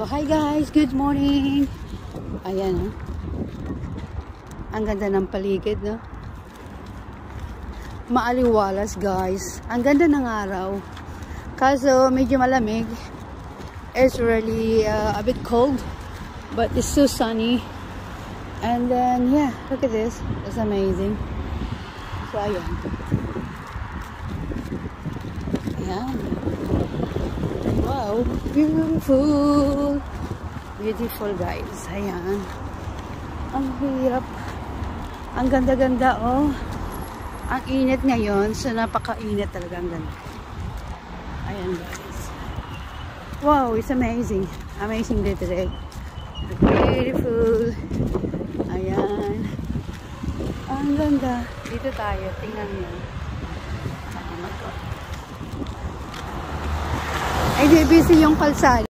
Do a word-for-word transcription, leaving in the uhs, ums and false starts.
ko. Hi guys, good morning. Ayan, oh. Ang ganda ng paligid, no? Maaliwalas, guys. Ang ganda ng araw. Kaso, medyo malamig. It's really uh, a bit cold, but it's so sunny. And then, yeah, look at this. It's amazing. So, ayan. Ayan. Wow, beautiful. Beautiful, guys. Ayan. Ang hirap. Ang ganda-ganda, oh. Ang init ngayon. So, napaka-init talaga. Ang ganda. Ayan, guys. Wow, it's amazing. Amazing day today. Beautiful. Ayan. Ang ganda. Dito tayo. Tingnan nyo. Oh my God. Ay, di busy yung kalsada.